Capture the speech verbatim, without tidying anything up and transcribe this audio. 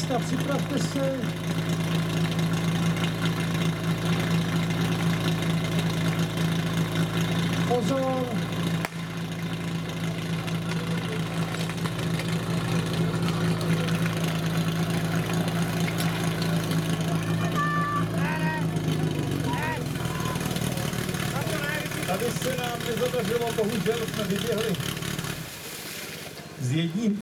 Střediska, připravte se. Pozor. Tady se nám nezadařilo, bohužel jsme vyběhli s jedním